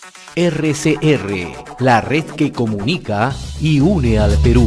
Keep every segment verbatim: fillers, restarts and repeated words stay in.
R C R, la red que comunica y une al Perú.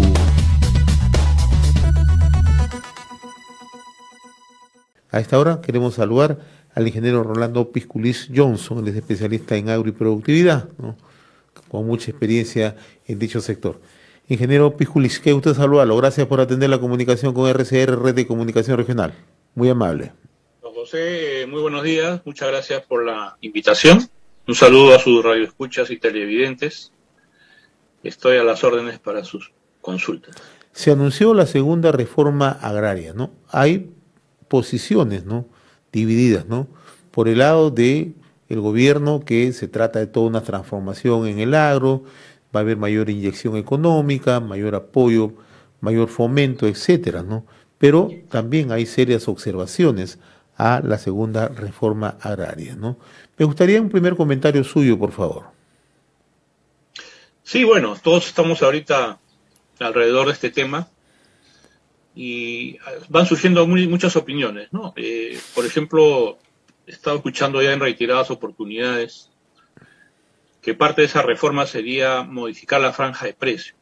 A esta hora queremos saludar al ingeniero Rolando Pisculis Johnson, él es especialista en agroproductividad, ¿no?, con mucha experiencia en dicho sector. Ingeniero Pisculis, que usted saludarlo. Gracias por atender la comunicación con R C R, Red de Comunicación Regional. Muy amable. Don José, muy buenos días. Muchas gracias por la invitación. Un saludo a sus radioescuchas y televidentes. Estoy a las órdenes para sus consultas. Se anunció la segunda reforma agraria, ¿no? Hay posiciones, ¿no?, divididas, ¿no?, por el lado de el gobierno, que se trata de toda una transformación en el agro, va a haber mayor inyección económica, mayor apoyo, mayor fomento, etcétera, ¿no? Pero también hay serias observaciones a la segunda reforma agraria, ¿no? Me gustaría un primer comentario suyo, por favor. Sí, bueno, todos estamos ahorita alrededor de este tema y van surgiendo muy, muchas opiniones, ¿no? Eh, por ejemplo, he estado escuchando ya en reiteradas oportunidades que parte de esa reforma sería modificar la franja de precios.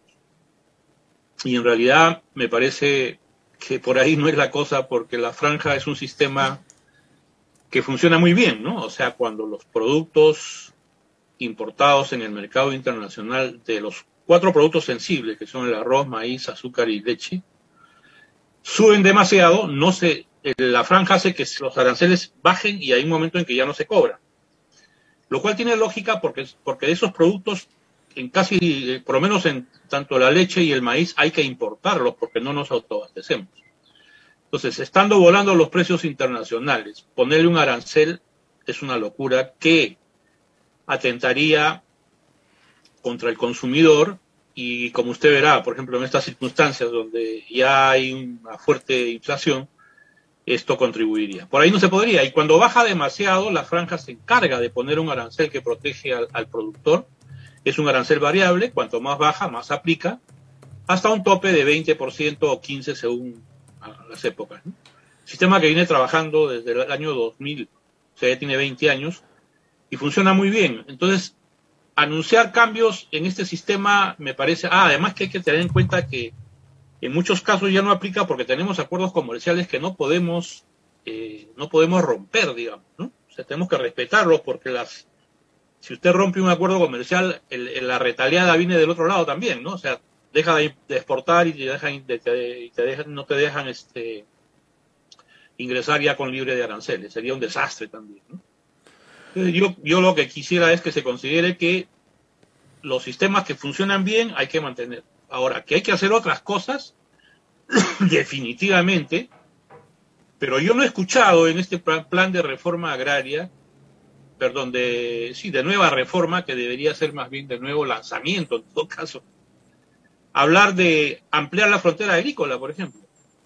Y en realidad me parece que por ahí no es la cosa, porque la franja es un sistema que funciona muy bien, ¿no? O sea, cuando los productos importados en el mercado internacional, de los cuatro productos sensibles, que son el arroz, maíz, azúcar y leche, suben demasiado, no se, la franja hace que los aranceles bajen y hay un momento en que ya no se cobran. Lo cual tiene lógica porque, porque de esos productos, en casi, por lo menos en tanto la leche y el maíz, hay que importarlos porque no nos autoabastecemos. Entonces, estando volando los precios internacionales, ponerle un arancel es una locura que atentaría contra el consumidor y, como usted verá, por ejemplo, en estas circunstancias donde ya hay una fuerte inflación, esto contribuiría. Por ahí no se podría. Y cuando baja demasiado, la franja se encarga de poner un arancel que protege al, al productor. Es un arancel variable, cuanto más baja, más aplica, hasta un tope de veinte por ciento o quince por ciento según las épocas, ¿no? Sistema que viene trabajando desde el año dos mil, o sea, ya tiene veinte años, y funciona muy bien. Entonces, anunciar cambios en este sistema me parece... Ah, además que hay que tener en cuenta que en muchos casos ya no aplica porque tenemos acuerdos comerciales que no podemos, eh, no podemos romper, digamos, ¿no? O sea, tenemos que respetarlos porque las... Si usted rompe un acuerdo comercial, el, el, la retaliada viene del otro lado también, ¿no? O sea, deja de, de exportar y te dejan, de, te, y te dejan, no te dejan este, ingresar ya con libre de aranceles. Sería un desastre también, ¿no? Entonces, yo, yo lo que quisiera es que se considere que los sistemas que funcionan bien hay que mantener. Ahora, que hay que hacer otras cosas, definitivamente, pero yo no he escuchado en este plan de reforma agraria, perdón, de, sí, de nueva reforma, que debería ser más bien de nuevo lanzamiento en todo caso, hablar de ampliar la frontera agrícola, por ejemplo.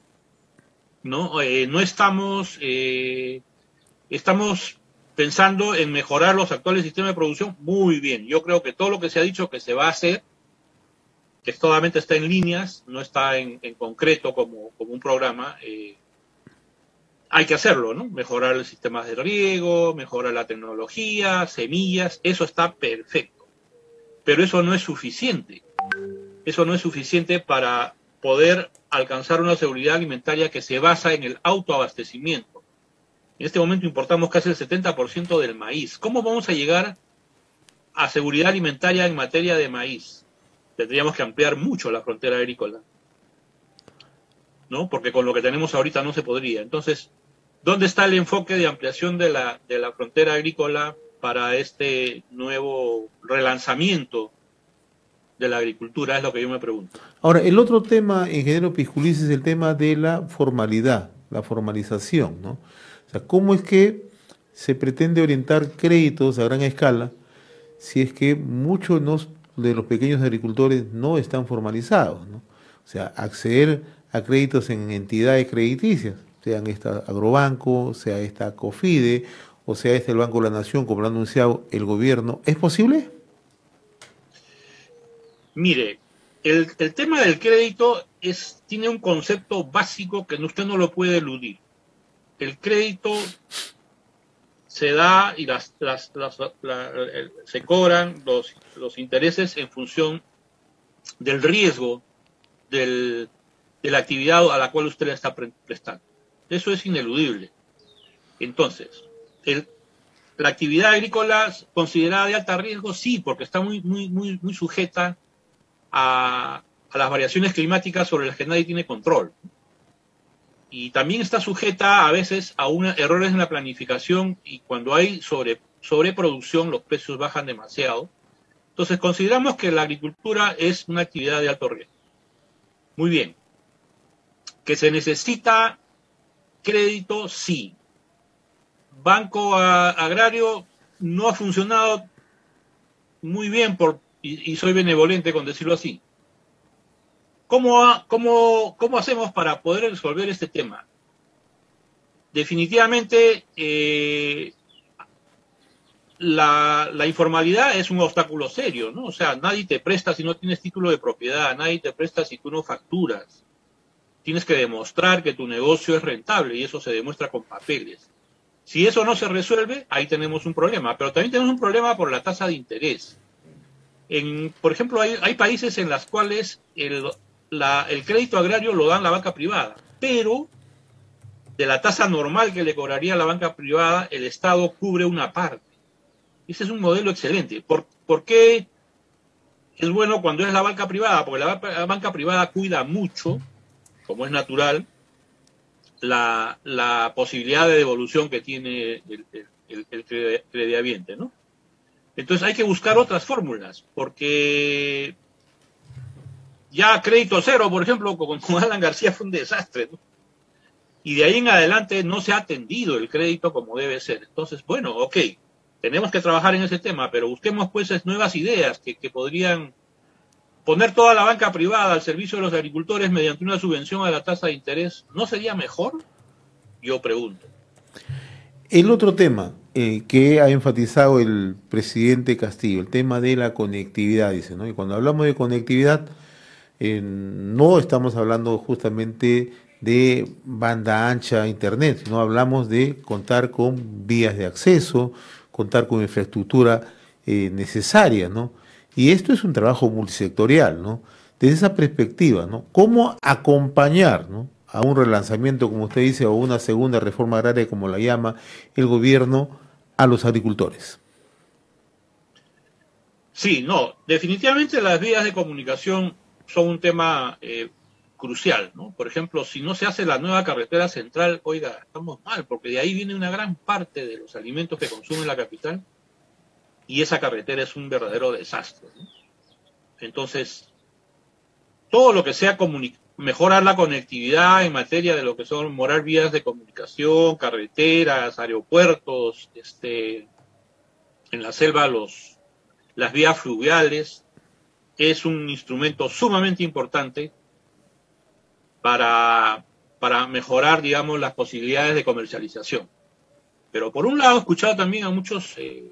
No, eh, no estamos, eh, estamos pensando en mejorar los actuales sistemas de producción. Muy bien, yo creo que todo lo que se ha dicho que se va a hacer, que solamente está en líneas, no está en, en concreto como, como un programa, eh, hay que hacerlo, ¿no? Mejorar los sistemas de riego, mejorar la tecnología, semillas, eso está perfecto. Pero eso no es suficiente. Eso no es suficiente para poder alcanzar una seguridad alimentaria que se basa en el autoabastecimiento. En este momento importamos casi el setenta por ciento del maíz. ¿Cómo vamos a llegar a seguridad alimentaria en materia de maíz? Tendríamos que ampliar mucho la frontera agrícola, ¿no? Porque con lo que tenemos ahorita no se podría. Entonces, ¿dónde está el enfoque de ampliación de la, de la frontera agrícola para este nuevo relanzamiento de la agricultura? Es lo que yo me pregunto. Ahora, el otro tema, ingeniero Pisculis, es el tema de la formalidad, la formalización, ¿no? O sea, ¿cómo es que se pretende orientar créditos a gran escala si es que muchos de los pequeños agricultores no están formalizados, ¿no? O sea, acceder a créditos en entidades crediticias, sean esta Agrobanco, sea esta COFIDE, o sea este el Banco de la Nación, como lo ha anunciado el gobierno, ¿es posible? Mire, el, el tema del crédito es, tiene un concepto básico que usted no lo puede eludir. El crédito se da y las, las, las, la, el, se cobran los, los intereses en función del riesgo del, de la actividad a la cual usted le está prestando. Eso es ineludible. Entonces, el, la actividad agrícola considerada de alto riesgo, sí, porque está muy, muy, muy, muy sujeta a, a las variaciones climáticas sobre las que nadie tiene control. Y también está sujeta a veces a una, errores en la planificación, y cuando hay sobre, sobreproducción los precios bajan demasiado. Entonces consideramos que la agricultura es una actividad de alto riesgo. Muy bien. ¿Que se necesita crédito? Sí. Banco a, Agrario no ha funcionado muy bien por, y, y soy benevolente con decirlo así. ¿Cómo, cómo, ¿Cómo hacemos para poder resolver este tema? Definitivamente, eh, la, la informalidad es un obstáculo serio, ¿no? O sea, nadie te presta si no tienes título de propiedad, nadie te presta si tú no facturas. Tienes que demostrar que tu negocio es rentable y eso se demuestra con papeles. Si eso no se resuelve, ahí tenemos un problema. Pero también tenemos un problema por la tasa de interés. En, por ejemplo, hay, hay países en los cuales el... La, el crédito agrario lo dan la banca privada, pero de la tasa normal que le cobraría la banca privada, el Estado cubre una parte. Ese es un modelo excelente. ¿Por, por qué es bueno cuando es la banca privada? Porque la, la banca privada cuida mucho, como es natural, la, la posibilidad de devolución que tiene el, el, el crediaviente, ¿no? Entonces hay que buscar otras fórmulas, porque ya crédito cero, por ejemplo, con Alan García fue un desastre, ¿no? Y de ahí en adelante no se ha atendido el crédito como debe ser. Entonces, bueno, ok, tenemos que trabajar en ese tema, pero busquemos pues nuevas ideas que, que podrían poner toda la banca privada al servicio de los agricultores mediante una subvención a la tasa de interés. ¿No sería mejor? Yo pregunto. El otro tema eh, que ha enfatizado el presidente Castillo, el tema de la conectividad, dice, ¿no? Y cuando hablamos de conectividad, Eh, no estamos hablando justamente de banda ancha internet, sino hablamos de contar con vías de acceso, contar con infraestructura eh, necesaria, ¿no? Y esto es un trabajo multisectorial, ¿no? Desde esa perspectiva, ¿no? ¿Cómo acompañar, ¿no?, a un relanzamiento, como usted dice, o una segunda reforma agraria, como la llama el gobierno, a los agricultores? Sí, no, definitivamente las vías de comunicación son un tema eh, crucial, ¿no? Por ejemplo, si no se hace la nueva carretera central, oiga, estamos mal, porque de ahí viene una gran parte de los alimentos que consume la capital y esa carretera es un verdadero desastre, ¿no? Entonces, todo lo que sea mejorar la conectividad en materia de lo que son mejorar vías de comunicación, carreteras, aeropuertos, este, en la selva los, las vías fluviales, es un instrumento sumamente importante para, para mejorar, digamos, las posibilidades de comercialización. Pero por un lado he escuchado también a muchos eh,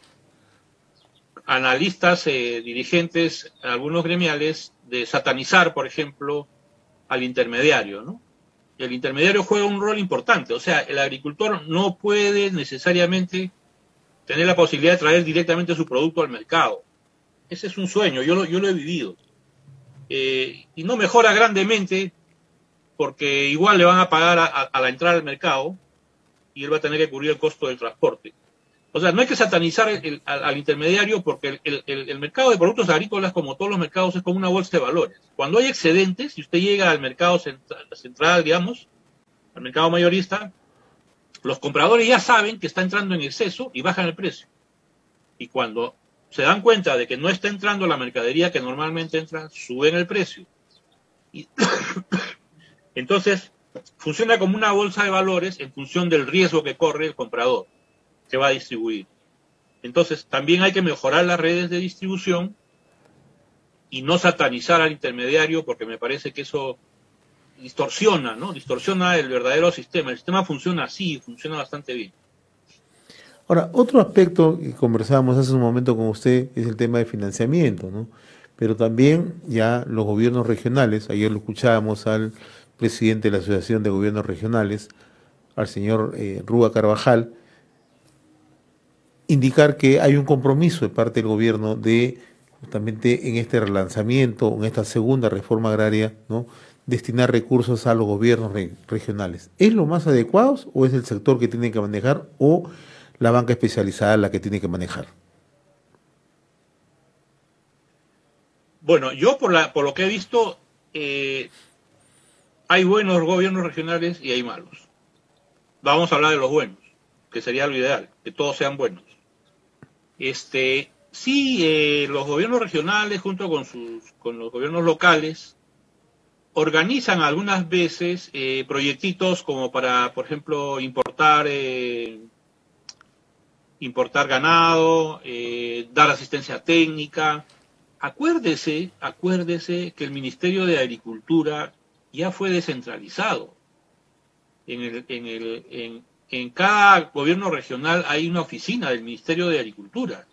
analistas, eh, dirigentes, algunos gremiales, de satanizar, por ejemplo, al intermediario, ¿no? El intermediario juega un rol importante, o sea, el agricultor no puede necesariamente tener la posibilidad de traer directamente su producto al mercado. Ese es un sueño, yo lo, yo lo he vivido. Eh, y no mejora grandemente porque igual le van a pagar a, a, a la entrada al mercado y él va a tener que cubrir el costo del transporte. O sea, no hay que satanizar el, el, al, al intermediario porque el, el, el mercado de productos agrícolas, como todos los mercados, es como una bolsa de valores. Cuando hay excedentes, si usted llega al mercado central, central, digamos, al mercado mayorista, los compradores ya saben que está entrando en exceso y bajan el precio. Y cuando se dan cuenta de que no está entrando la mercadería que normalmente entra, suben el precio. Y entonces, funciona como una bolsa de valores en función del riesgo que corre el comprador que va a distribuir. Entonces, también hay que mejorar las redes de distribución y no satanizar al intermediario, porque me parece que eso distorsiona, ¿no? Distorsiona el verdadero sistema. El sistema funciona así, funciona bastante bien. Ahora, otro aspecto que conversábamos hace un momento con usted es el tema de financiamiento, ¿no? Pero también ya los gobiernos regionales, ayer lo escuchábamos al presidente de la Asociación de Gobiernos Regionales, al señor eh, Rúa Carvajal, indicar que hay un compromiso de parte del gobierno de, justamente en este relanzamiento, en esta segunda reforma agraria, ¿no?, destinar recursos a los gobiernos re regionales. ¿Es lo más adecuado o es el sector que tiene que manejar o la banca especializada la que tiene que manejar? Bueno, yo por, la, por lo que he visto, eh, hay buenos gobiernos regionales y hay malos. Vamos a hablar de los buenos, que sería lo ideal, que todos sean buenos. Este, sí, eh, los gobiernos regionales junto con, sus, con los gobiernos locales organizan algunas veces eh, proyectitos como para, por ejemplo, importar eh, importar ganado, eh, dar asistencia técnica. Acuérdese, acuérdese que el Ministerio de Agricultura ya fue descentralizado. En, el, en, el, en, en cada gobierno regional hay una oficina del Ministerio de Agricultura.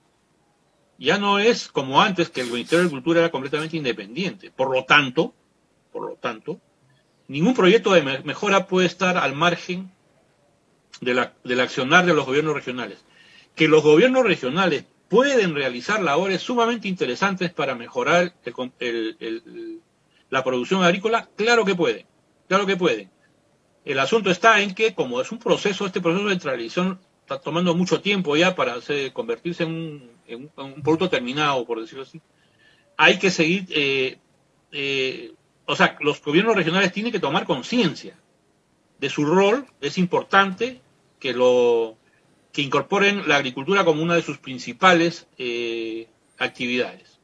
Ya no es como antes, que el Ministerio de Agricultura era completamente independiente. Por lo tanto, por lo tanto, ningún proyecto de mejora puede estar al margen de la, del accionar de los gobiernos regionales. Que los gobiernos regionales pueden realizar labores sumamente interesantes para mejorar el, el, el, la producción agrícola, claro que pueden, claro que pueden. El asunto está en que, como es un proceso, este proceso de transición está tomando mucho tiempo ya para hacer, convertirse en un, en, un, en un producto terminado, por decirlo así, hay que seguir, eh, eh, o sea, los gobiernos regionales tienen que tomar conciencia de su rol. Es importante que lo que incorporen la agricultura como una de sus principales eh, actividades.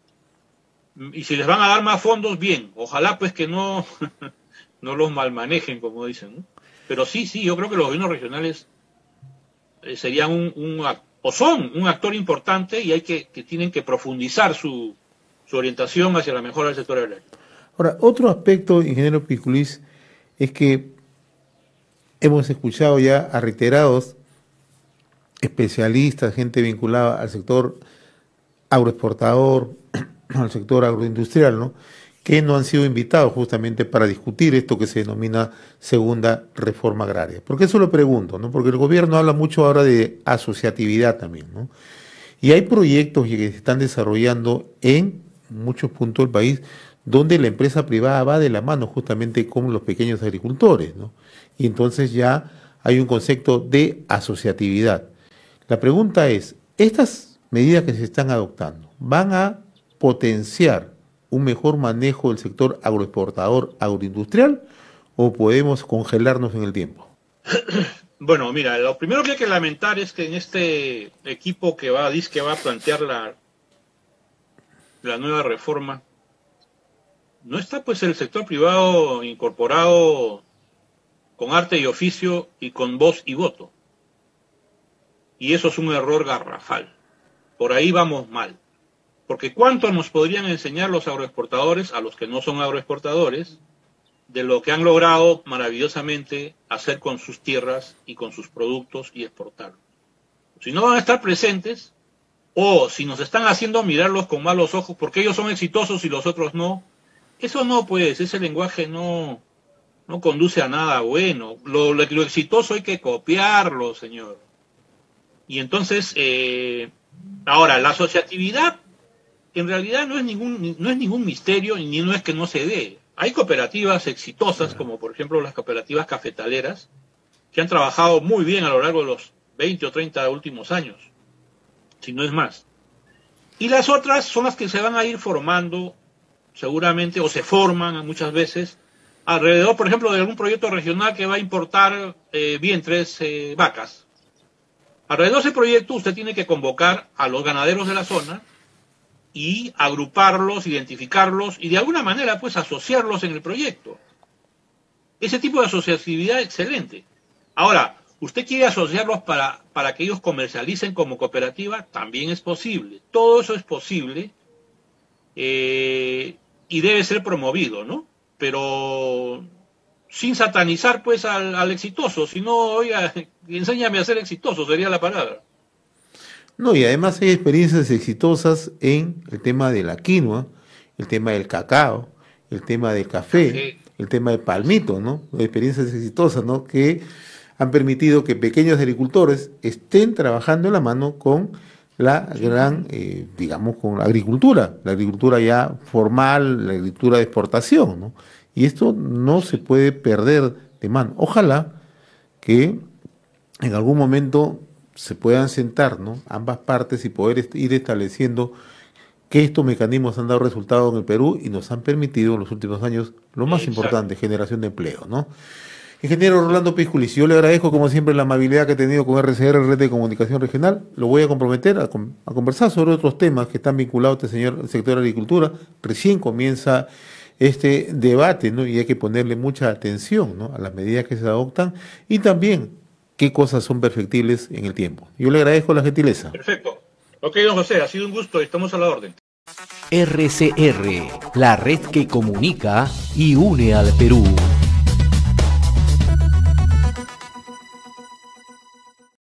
Y si les van a dar más fondos, bien, ojalá pues que no, no los malmanejen, como dicen, ¿no? Pero sí, sí, yo creo que los gobiernos regionales eh, serían un, un, o son un actor importante y hay que, que tienen que profundizar su, su orientación hacia la mejora del sector agrario. Ahora, otro aspecto, ingeniero Piculis, es que hemos escuchado ya a reiterados especialistas, gente vinculada al sector agroexportador, al sector agroindustrial, ¿no?, que no han sido invitados justamente para discutir esto que se denomina segunda reforma agraria. ¿Por qué eso lo pregunto?, ¿no? Porque el gobierno habla mucho ahora de asociatividad también, ¿no? Y hay proyectos que se están desarrollando en muchos puntos del país donde la empresa privada va de la mano justamente con los pequeños agricultores, ¿no? Y entonces ya hay un concepto de asociatividad. La pregunta es, ¿estas medidas que se están adoptando van a potenciar un mejor manejo del sector agroexportador, agroindustrial, o podemos congelarnos en el tiempo? Bueno, mira, lo primero que hay que lamentar es que en este equipo que va, dice que va a plantear la, la nueva reforma, no está pues el sector privado incorporado con arte y oficio y con voz y voto. Y eso es un error garrafal. Por ahí vamos mal. Porque ¿cuánto nos podrían enseñar los agroexportadores, a los que no son agroexportadores, de lo que han logrado maravillosamente hacer con sus tierras y con sus productos y exportarlos? Si no van a estar presentes, o si nos están haciendo mirarlos con malos ojos porque ellos son exitosos y los otros no, eso no, pues, ese lenguaje no, no conduce a nada bueno. Lo, lo, lo exitoso hay que copiarlo, señor. Y entonces, eh, ahora, la asociatividad en realidad no es ningún, no es ningún misterio, ni no es que no se dé. Hay cooperativas exitosas, como por ejemplo las cooperativas cafetaleras, que han trabajado muy bien a lo largo de los veinte o treinta últimos años, si no es más. Y las otras son las que se van a ir formando, seguramente, o se forman muchas veces, alrededor, por ejemplo, de algún proyecto regional que va a importar eh, vientres, eh, vacas. Alrededor de ese proyecto usted tiene que convocar a los ganaderos de la zona y agruparlos, identificarlos y de alguna manera pues asociarlos en el proyecto. Ese tipo de asociatividad excelente. Ahora, usted quiere asociarlos para, para que ellos comercialicen como cooperativa, también es posible. Todo eso es posible eh, y debe ser promovido, ¿no? Pero sin satanizar pues al, al exitoso, sino, oiga, enséñame a ser exitoso, sería la palabra. No, y además hay experiencias exitosas en el tema de la quinoa, el tema del cacao, el tema del café, sí, el tema del palmito, ¿no? Experiencias exitosas, ¿no?, que han permitido que pequeños agricultores estén trabajando en la mano con la gran, eh, digamos, con la agricultura, la agricultura ya formal, la agricultura de exportación, ¿no? Y esto no se puede perder de mano. Ojalá que en algún momento se puedan sentar, ¿no?, ambas partes y poder est- ir estableciendo que estos mecanismos han dado resultados en el Perú y nos han permitido en los últimos años lo más Exacto. importante, generación de empleo, ¿no? Ingeniero Rolando Pisculis, yo le agradezco como siempre la amabilidad que ha tenido con R C R, Red de Comunicación Regional. Lo voy a comprometer a, con- a conversar sobre otros temas que están vinculados a este señor el sector de agricultura. Recién comienza este debate, ¿no? Y hay que ponerle mucha atención, ¿no?, a las medidas que se adoptan y también qué cosas son perfectibles en el tiempo. Yo le agradezco la gentileza. Perfecto. Ok, don José, ha sido un gusto, estamos a la orden. R C R, la red que comunica y une al Perú.